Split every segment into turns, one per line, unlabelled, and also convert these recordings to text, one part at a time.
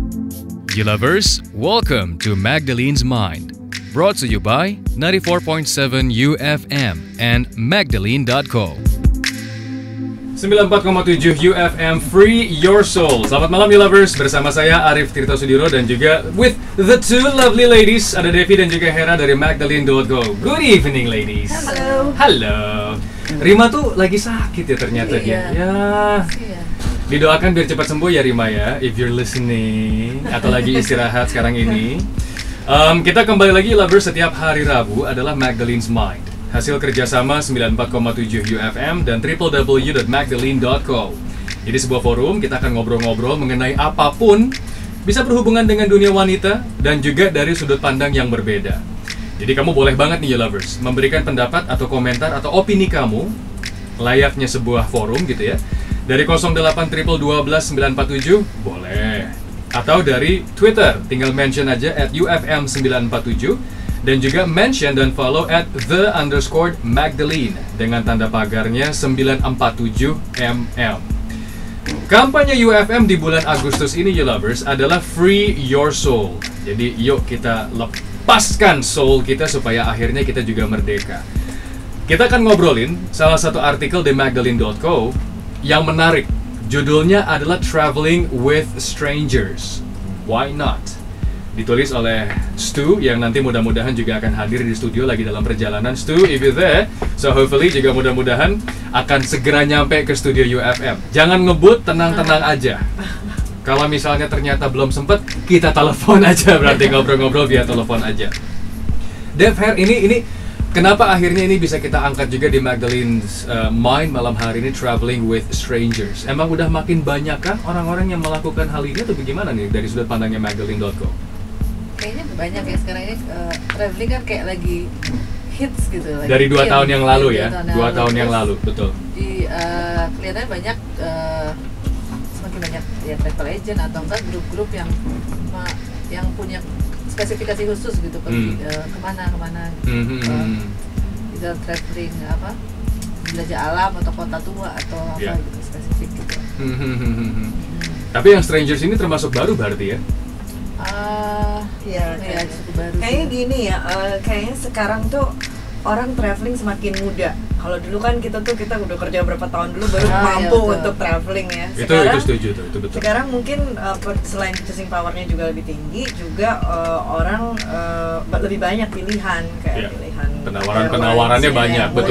You lovers, welcome to Magdalene's Mind. Brought to you by 94.7 UFM and Magdalene.co. 94,7 UFM Free Your Soul. Selamat malam you lovers, bersama saya Arif Tirta Sudiro dan juga with the two lovely ladies, ada Devi dan juga Hera dari Magdalene.co. Good evening ladies.
Halo.
Halo. Rima tuh lagi sakit ya ternyata dia. Ya. Didoakan biar cepat sembuh ya Rima ya, if you're listening atau lagi istirahat sekarang ini. Kita kembali lagi lovers, setiap hari Rabu adalah Magdalene's Mind. Hasil kerjasama 94,7 UFM dan www.magdalene.co. Jadi sebuah forum, kita akan ngobrol-ngobrol mengenai apapun, bisa berhubungan dengan dunia wanita dan juga dari sudut pandang yang berbeda. Jadi kamu boleh banget nih you lovers, memberikan pendapat atau komentar atau opini kamu, layaknya sebuah forum gitu ya. Dari 08121297 boleh. Atau dari Twitter, tinggal mention aja @UFM947 dan juga mention dan follow @the_Magdalene dengan tanda pagarnya 947mm. Kampanye UFM di bulan Agustus ini you lovers adalah Free Your Soul. Jadi yuk kita lepaskan soul kita supaya akhirnya kita juga merdeka. Kita akan ngobrolin salah satu artikel di Magdalene.co yang menarik. Judulnya adalah Traveling with Strangers. Why not? Ditulis oleh Stu yang nanti mudah-mudahan juga akan hadir di studio lagi dalam perjalanan. Stu, if you're there, so hopefully juga mudah-mudahan akan segera nyampe ke studio UFM. Jangan ngebut, tenang-tenang aja. Kalau misalnya ternyata belum sempet, kita telepon aja, berarti ngobrol-ngobrol via telepon aja. Dev, Her, ini kenapa akhirnya ini bisa kita angkat juga di Magdalene's Mind malam hari ini, Traveling with Strangers? Emang udah makin banyakkah orang-orang yang melakukan hal ini atau bagaimana nih dari sudut pandangnya Magdalene.co?
Kayaknya banyak ya sekarang ini, traveling kan kayak lagi hits gitu.
Dari 2 tahun yang lalu ya? 2 tahun yang lalu, betul.
Kelihatannya banyak, semakin banyak ya travel agent atau enggak grup-grup yang punya spesifikasi khusus gitu, pergi kemana bisa traveling jelajah alam atau kota tua atau apa gitu spesifik gitu.
Tapi yang strangers ini termasuk baru berarti ya?
Ya cukup baru.
Kayaknya gini ya, kayaknya sekarang tuh orang traveling semakin muda. Kalau dulu kan kita udah kerja berapa tahun dulu baru mampu untuk traveling ya.
Sekarang, itu setuju tuh, itu betul.
Sekarang mungkin selain purchasing powernya juga lebih tinggi, juga orang lebih banyak pilihan kayak pilihan
penawarannya banyak, betul.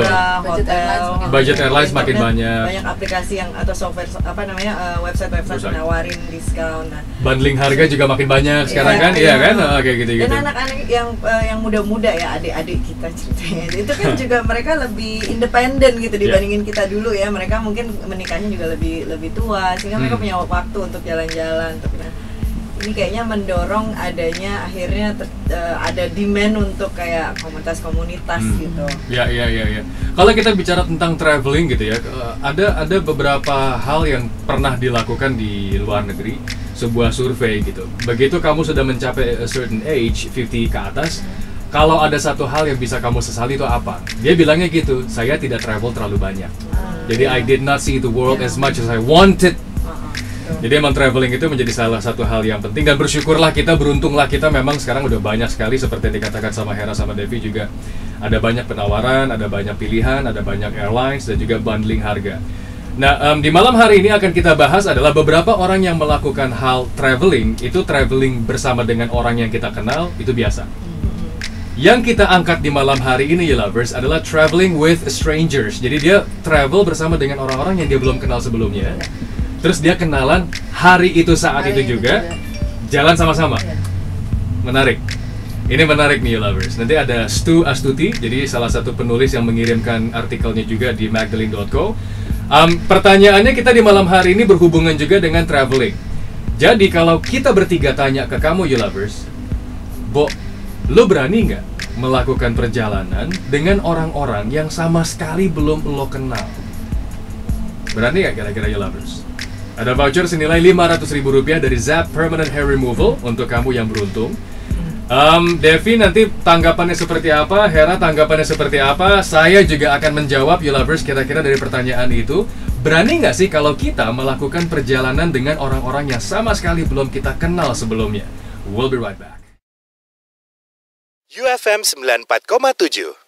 Budget airlines makin banyak.
Banyak aplikasi yang atau software website menawarin diskon. Nah,
bundling harga juga makin banyak sekarang kan, iya kan? Kayak gitu-gitu.
Dan anak-anak yang muda-muda ya, adik-adik kita ceritanya, itu kan juga mereka lebih independen gitu dibandingin kita dulu ya. Mereka mungkin menikahnya juga lebih tua sehingga mereka punya waktu untuk jalan-jalan. Ini kayaknya mendorong adanya akhirnya ada demand untuk kayak komunitas-komunitas gitu.
Ya. Kalau kita bicara tentang traveling gitu ya, ada beberapa hal yang pernah dilakukan di luar negeri, sebuah survei gitu. Begitu kamu sudah mencapai a certain age, 50 ke atas, kalau ada satu hal yang bisa kamu sesali itu apa? Dia bilangnya gitu, saya tidak travel terlalu banyak. Jadi I did not see the world as much as I wanted. Jadi emang traveling itu menjadi salah satu hal yang penting, dan bersyukurlah kita, beruntunglah kita memang sekarang udah banyak sekali seperti yang dikatakan sama Hera sama Devi juga. Ada banyak penawaran, ada banyak pilihan, ada banyak airlines dan juga bundling harga. Nah, di malam hari ini akan kita bahas adalah beberapa orang yang melakukan hal traveling, itu traveling bersama dengan orang yang kita kenal, itu biasa. Yang kita angkat di malam hari ini ya lovers adalah traveling with strangers. Jadi dia travel bersama dengan orang-orang yang dia belum kenal sebelumnya. Terus dia kenalan hari itu saat itu juga. Jalan sama-sama. Menarik. Ini menarik nih ya lovers. Nanti ada Stu Astuti, jadi salah satu penulis yang mengirimkan artikelnya juga di Magdalene.co. Pertanyaannya kita di malam hari ini berhubungan juga dengan traveling. Jadi kalau kita bertiga tanya ke kamu ya lovers, Bo, lo berani nggak melakukan perjalanan dengan orang-orang yang sama sekali belum lo kenal? Berani nggak kira-kira you lovers? Ada voucher senilai Rp500.000 dari Zap Permanent Hair Removal untuk kamu yang beruntung. Devi nanti tanggapannya seperti apa, Hera tanggapannya seperti apa, saya juga akan menjawab you lovers kira-kira dari pertanyaan itu. Berani nggak sih kalau kita melakukan perjalanan dengan orang-orang yang sama sekali belum kita kenal sebelumnya? We'll be right back.
UFM 94,7